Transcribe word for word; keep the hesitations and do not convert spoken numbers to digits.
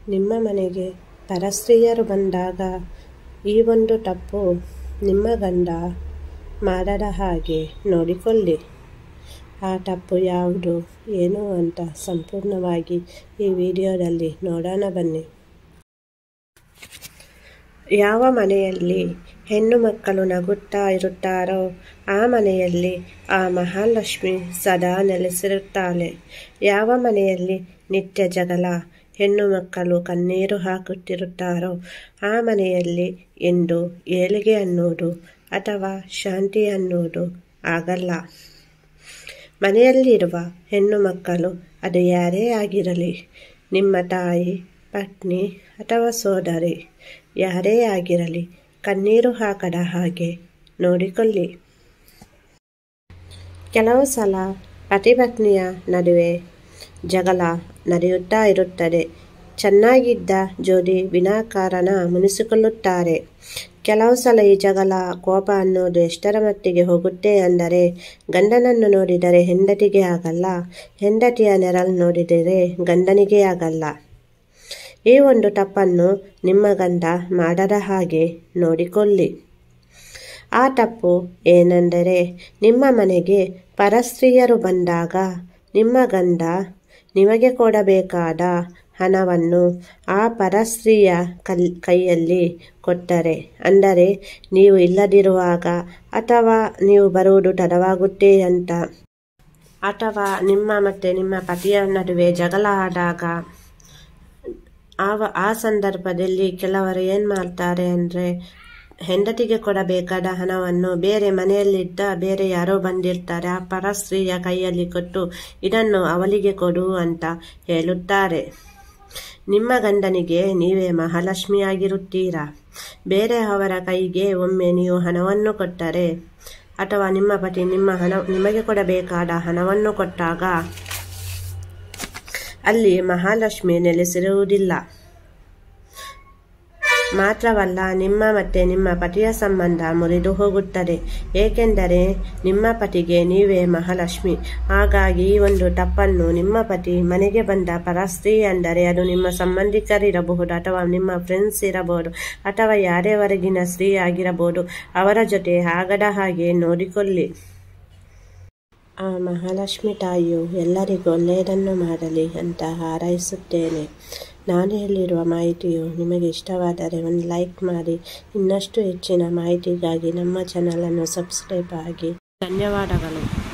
ನಿಮ್ಮ ಮನೆಗೆ ಪರಸ್ತ್ರೀಯರು ಬಂದಾಗ ಈ ಒಂದು ತಪ್ಪು ನಿಮ್ಮ ಗಂಡ ಮಾಡದ ಹಾಗೆ ನೋಡಿಕೊಳ್ಳಿ. ಆ ತಪ್ಪು ಯಾವುದು ಏನು ಅಂತ ಸಂಪೂರ್ಣವಾಗಿ ಈ ವಿಡಿಯೋದಲ್ಲಿ ನೋಡೋಣ ಬನ್ನಿ. ಯಾವ ಮನೆಯಲ್ಲಿ ಹೆಣ್ಣು ಮಕ್ಕಳು ನಗುತ್ತಾ ಇರುತ್ತಾರೋ ಆ ಮನೆಯಲ್ಲಿ ಆ ಮಹಾಲಕ್ಷ್ಮಿ ಸದಾ ನೆಲೆಸಿರುತ್ತಾಳೆ. ಯಾವ ಮನೆಯಲ್ಲಿ ನಿತ್ಯ ಜಗಳ, ಹೆಣ್ಣು ಮಕ್ಕಳು ಕಣ್ಣೀರು ಹಾಕುತ್ತಿರುತ್ತಾರೋ ಆ ಮನೆಯಲ್ಲಿ ಎಂದು ಏಳಿಗೆ ಅನ್ನೋದು ಅಥವಾ ಶಾಂತಿ ಅನ್ನೋದು ಆಗಲ್ಲ. ಮನೆಯಲ್ಲಿರುವ ಹೆಣ್ಣು ಮಕ್ಕಳು ಅದು ಯಾರೇ ಆಗಿರಲಿ, ನಿಮ್ಮ ತಾಯಿ, ಪತ್ನಿ ಅಥವಾ ಸೋದರಿ ಯಾರೇ ಆಗಿರಲಿ, ಕಣ್ಣೀರು ಹಾಕದ ಹಾಗೆ ನೋಡಿಕೊಳ್ಳಿ. ಕೆಲವು ಸಲ ಪತಿ ಪತ್ನಿಯ ನಡುವೆ ಜಗಳ ನಡೆಯುತ್ತಾ ಇರುತ್ತದೆ. ಚೆನ್ನಾಗಿದ್ದ ಜೋಡಿ ವಿನಾಕಾರಣ ಮುನಿಸಿಕೊಳ್ಳುತ್ತಾರೆ. ಕೆಲವು ಸಲ ಈ ಜಗಳ, ಕೋಪ ಅನ್ನೋದು ಎಷ್ಟರ ಮಟ್ಟಿಗೆ ಹೋಗುತ್ತೆ ಅಂದರೆ ಗಂಡನನ್ನು ನೋಡಿದರೆ ಹೆಂಡತಿಗೆ ಆಗಲ್ಲ, ಹೆಂಡತಿಯ ನೆರಳು ನೋಡಿದರೆ ಗಂಡನಿಗೆ ಆಗಲ್ಲ. ಈ ಒಂದು ತಪ್ಪನ್ನು ನಿಮ್ಮ ಗಂಡ ಮಾಡದ ಹಾಗೆ ನೋಡಿಕೊಳ್ಳಿ. ಆ ತಪ್ಪು ಏನೆಂದರೆ ನಿಮ್ಮ ಮನೆಗೆ ಪರಸ್ತ್ರೀಯರು ಬಂದಾಗ ನಿಮ್ಮ ಗಂಡ ನಿಮಗೆ ಕೊಡಬೇಕಾದ ಹಣವನ್ನು ಆ ಪರಸ್ತ್ರೀಯ ಕಲ್ ಕೈಯಲ್ಲಿ ಕೊಟ್ಟರೆ, ಅಂದರೆ ನೀವು ಇಲ್ಲದಿರುವಾಗ ಅಥವಾ ನೀವು ಬರುವುದು ತಡವಾಗುತ್ತೆ ಅಂತ, ಅಥವಾ ನಿಮ್ಮ ಮತ್ತು ನಿಮ್ಮ ಪತಿಯ ನಡುವೆ ಜಗಳ ಆದಾಗ ಆವ ಆ ಸಂದರ್ಭದಲ್ಲಿ ಕೆಲವರು ಏನು ಮಾಡ್ತಾರೆ ಅಂದರೆ ಹೆಂಡತಿಗೆ ಕೊಡಬೇಕಾದ ಹಣವನ್ನು ಬೇರೆ ಮನೆಯಲ್ಲಿದ್ದ ಬೇರೆ ಯಾರೋ ಬಂದಿರ್ತಾರೆ ಆ ಪರಸ್ತ್ರೀಯ ಕೈಯಲ್ಲಿ ಕೊಟ್ಟು ಇದನ್ನು ಅವಳಿಗೆ ಕೊಡು ಅಂತ ಹೇಳುತ್ತಾರೆ. ನಿಮ್ಮ ಗಂಡನಿಗೆ ನೀವೇ ಮಹಾಲಕ್ಷ್ಮಿಯಾಗಿರುತ್ತೀರಾ. ಬೇರೆ ಅವರ ಕೈಗೆ ಒಮ್ಮೆ ನೀವು ಹಣವನ್ನು ಕೊಟ್ಟರೆ ಅಥವಾ ನಿಮ್ಮ ಪತಿ ನಿಮ್ಮ ಹಣ ನಿಮಗೆ ಕೊಡಬೇಕಾದ ಹಣವನ್ನು ಕೊಟ್ಟಾಗ ಅಲ್ಲಿ ಮಹಾಲಕ್ಷ್ಮಿ ನೆಲೆಸಿರುವುದಿಲ್ಲ. ಮಾತ್ರವಲ್ಲ, ನಿಮ್ಮ ಮತ್ತು ನಿಮ್ಮ ಪತಿಯ ಸಂಬಂಧ ಮುರಿದು ಹೋಗುತ್ತದೆ. ಏಕೆಂದರೆ ನಿಮ್ಮ ಪತಿಗೆ ನೀವೇ ಮಹಾಲಕ್ಷ್ಮಿ. ಹಾಗಾಗಿ ಈ ಒಂದು ತಪ್ಪನ್ನು ನಿಮ್ಮ ಪತಿ ಮನೆಗೆ ಬಂದ ಪರಸ್ತ್ರೀ ಅಂದರೆ ಅದು ನಿಮ್ಮ ಸಂಬಂಧಿಕರಿರಬಹುದು ಅಥವಾ ನಿಮ್ಮ ಫ್ರೆಂಡ್ಸ್ ಇರಬಹುದು ಅಥವಾ ಯಾರೇ ಹೊರಗಿನ ಸ್ತ್ರೀ ಆಗಿರಬಹುದು, ಅವರ ಜೊತೆ ಆಗದ ಹಾಗೆ ನೋಡಿಕೊಳ್ಳಿ. ಆ ಮಹಾಲಕ್ಷ್ಮಿ ತಾಯಿಯು ಎಲ್ಲರಿಗೂ ಒಳ್ಳೆಯದನ್ನು ಮಾಡಲಿ ಅಂತ ಹಾರೈಸುತ್ತೇನೆ. ನಾನು ಹೇಳಿರುವ ಮಾಹಿತಿಯು ನಿಮಗೆ ಇಷ್ಟವಾದರೆ ಒಂದು ಲೈಕ್ ಮಾಡಿ. ಇನ್ನಷ್ಟು ಹೆಚ್ಚಿನ ಮಾಹಿತಿಗಾಗಿ ನಮ್ಮ ಚಾನಲನ್ನು ಸಬ್ಸ್ಕ್ರೈಬ್ ಆಗಿ. ಧನ್ಯವಾದಗಳು.